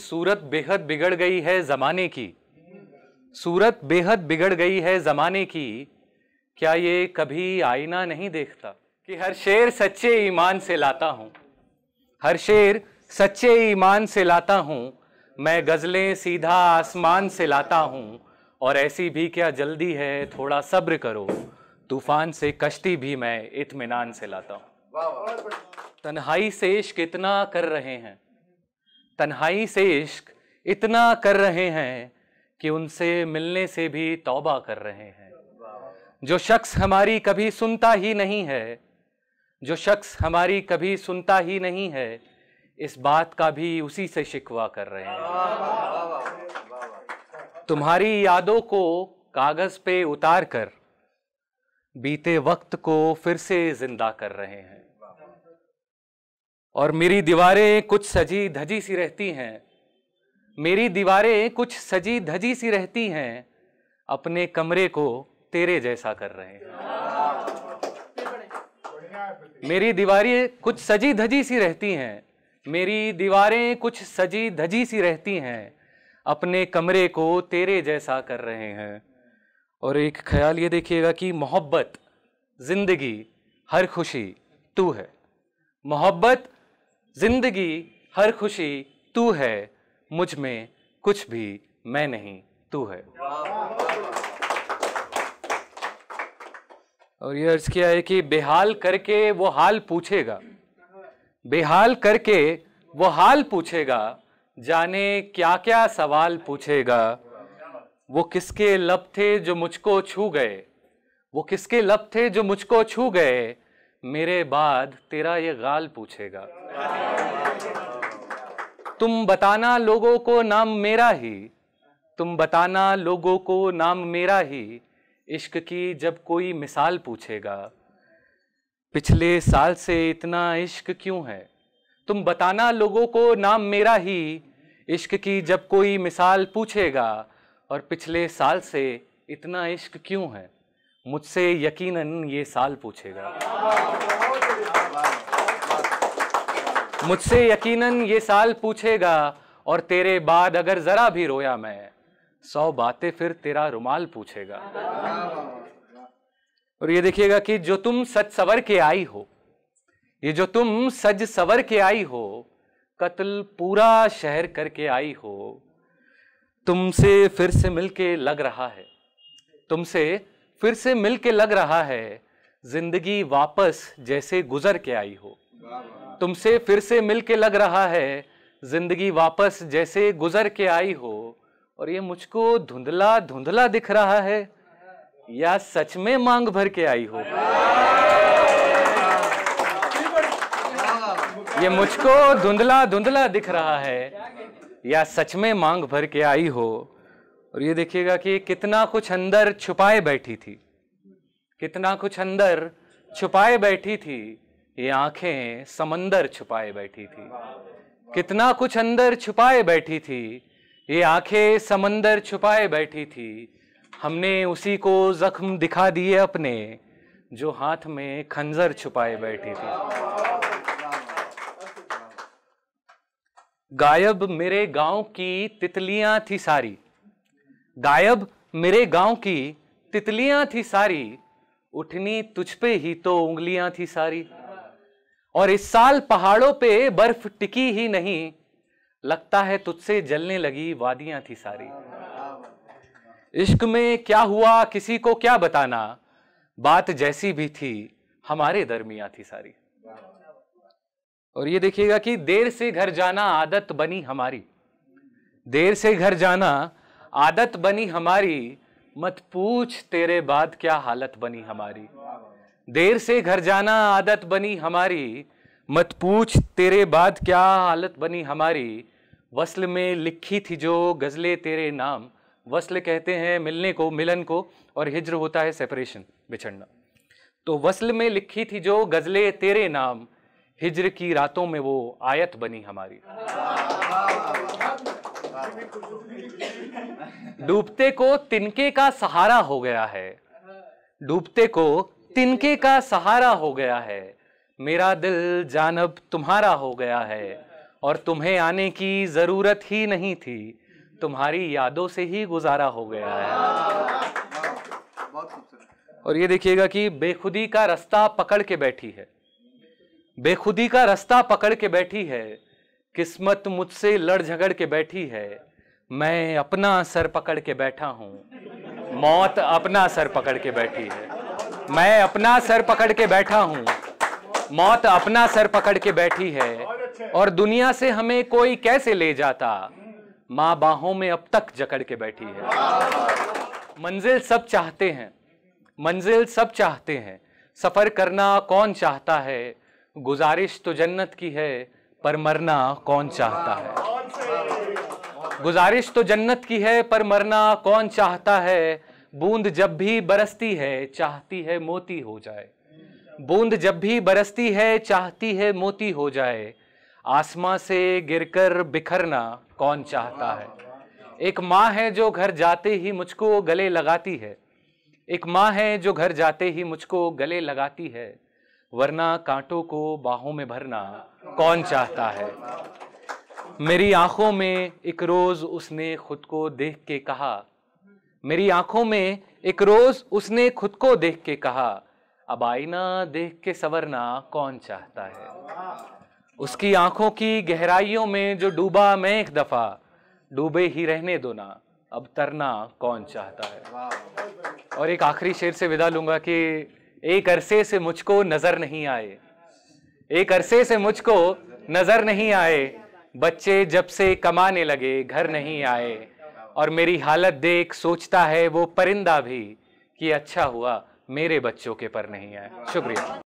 सूरत बेहद बिगड़ गई है जमाने की, सूरत बेहद बिगड़ गई है जमाने की, क्या ये कभी आईना नहीं देखता कि हर शेर सच्चे ईमान से लाता हूँ, हर शेर सच्चे ईमान से लाता हूँ, मैं गजलें सीधा आसमान से लाता हूँ, और ऐसी भी क्या जल्दी है, थोड़ा सब्र करो, तूफान से कश्ती भी मैं इत्मीनान से लाता हूँ। तन्हाई से इश्क इतना कर रहे हैं, तन्हाई से इश्क इतना कर रहे हैं कि उनसे मिलने से भी तौबा कर रहे हैं। जो शख्स हमारी कभी सुनता ही नहीं है, जो शख्स हमारी कभी सुनता ही नहीं है, इस बात का भी उसी से शिकवा कर रहे हैं। तुम्हारी यादों को कागज पे उतार कर बीते वक्त को फिर से जिंदा कर रहे हैं। और मेरी दीवारें कुछ सजी धजी सी रहती हैं, मेरी दीवारें कुछ सजी धजी सी रहती हैं, अपने कमरे को तेरे जैसा कर रहे हैं। मेरी दीवारें कुछ सजी धजी सी रहती हैं, मेरी दीवारें कुछ सजी धजी सी रहती हैं, अपने कमरे को तेरे जैसा कर रहे हैं। और एक ख्याल ये देखिएगा कि मोहब्बत जिंदगी हर खुशी तू है, मोहब्बत जिंदगी हर खुशी तू है, मुझ में कुछ भी मैं नहीं तू है। और ये अर्ज किया है कि बेहाल करके वो हाल पूछेगा, बेहाल करके वो हाल पूछेगा, जाने क्या क्या सवाल पूछेगा। वो किसके लब थे जो मुझको छू गए, वो किसके लब थे जो मुझको छू गए, मेरे बाद तेरा ये गाल पूछेगा। तुम बताना लोगों को नाम मेरा ही, तुम बताना लोगों को नाम मेरा ही, इश्क की जब कोई मिसाल पूछेगा, पिछले साल से इतना इश्क क्यों है। तुम बताना लोगों को नाम मेरा ही, इश्क की जब कोई मिसाल पूछेगा, और पिछले साल से इतना इश्क क्यों है, मुझसे यकीनन ये साल पूछेगा। मुझसे यकीनन ये साल पूछेगा, और तेरे बाद अगर जरा भी रोया मैं, 100 बातें फिर तेरा रुमाल पूछेगा। और ये देखिएगा कि जो तुम सज सवर के आई हो, ये जो तुम सज सवर के आई हो, कत्ल पूरा शहर करके आई हो, तुमसे फिर से मिलके लग रहा है, तुमसे फिर से मिलके लग रहा है, जिंदगी वापस जैसे गुजर के आई हो। तुमसे फिर से मिलके लग रहा है, जिंदगी वापस जैसे गुजर के आई हो। और ये मुझको धुंधला धुंधला दिख रहा है, या सच में मांग भर के आई हो। ये मुझको धुंधला धुंधला दिख रहा है, या सच में मांग भर के आई हो। और ये देखिएगा कि कितना कुछ अंदर छुपाए बैठी थी, कितना कुछ अंदर छुपाए बैठी थी, ये आंखें समंदर छुपाए बैठी थी। कितना कुछ अंदर छुपाए बैठी थी, ये आंखें समंदर छुपाए बैठी थी। हमने उसी को जख्म दिखा दिए अपने, जो हाथ में खंजर छुपाए बैठी थी। गायब मेरे गांव की तितलियां थी सारी, गायब मेरे गांव की तितलियां थी सारी, उठनी तुझ पे ही तो उंगलियां थी सारी। और इस साल पहाड़ों पे बर्फ टिकी ही नहीं, लगता है तुझसे जलने लगी वादियां थी सारी। इश्क में क्या हुआ किसी को क्या बताना, बात जैसी भी थी हमारे दरमियां थी सारी। और ये देखिएगा कि देर से घर जाना आदत बनी हमारी, देर से घर जाना आदत बनी हमारी, मत पूछ तेरे बाद क्या हालत बनी हमारी। देर से घर जाना आदत बनी हमारी, मत पूछ तेरे बाद क्या हालत बनी हमारी। वस्ल में लिखी थी जो गजलें तेरे नाम, वस्ल कहते हैं मिलने को, मिलन को, और हिज्र होता है सेपरेशन, बिछड़ना। तो वस्ल में लिखी थी जो गजलें तेरे नाम, हिज्र की रातों में वो आयत बनी हमारी। डूबते को तिनके का सहारा हो गया है, डूबते को तिनके का सहारा हो गया है, मेरा दिल जानब तुम्हारा हो गया है। और तुम्हें आने की जरूरत ही नहीं थी, तुम्हारी यादों से ही गुजारा हो गया है। और ये देखिएगा कि बेखुदी का रास्ता पकड़ के बैठी है, बेखुदी का रास्ता पकड़ के बैठी है, किस्मत मुझसे लड़ झगड़ के बैठी है, मैं अपना सर पकड़ के बैठा हूं, मौत अपना सर पकड़ के बैठी है। मैं अपना सर पकड़ के बैठा हूं, मौत अपना सर पकड़ के बैठी है, और दुनिया से हमें कोई कैसे ले जाता, मां बाहों में अब तक जकड़ के बैठी है। मंजिल सब चाहते हैं, मंजिल सब चाहते हैं, सफर करना कौन चाहता है, गुजारिश तो जन्नत की है पर मरना कौन चाहता है। गुजारिश तो जन्नत की है पर मरना कौन चाहता है, बूंद जब भी बरसती है चाहती है मोती हो जाए, बूंद जब भी बरसती है चाहती है मोती हो जाए, आसमां से गिरकर बिखरना कौन चाहता है। एक माँ है जो घर जाते ही मुझको गले लगाती है, एक माँ है जो घर जाते ही मुझको गले लगाती है, वरना कांटों को बाहों में भरना कौन चाहता है। मेरी आंखों में एक रोज उसने खुद को देख के कहा, मेरी आंखों में एक रोज उसने खुद को देख के कहा, अब आईना देख के संवरना कौन चाहता है। उसकी आंखों की गहराइयों में जो डूबा मैं एक दफा, डूबे ही रहने दो ना, अब तरना कौन चाहता है। और एक आखिरी शेर से विदा लूंगा कि एक अरसे से मुझको नजर नहीं आए, एक अरसे से मुझको नजर नहीं आए, बच्चे जब से कमाने लगे घर नहीं आए, और मेरी हालत देख सोचता है वो परिंदा भी कि अच्छा हुआ मेरे बच्चों के पर नहीं आए। शुक्रिया।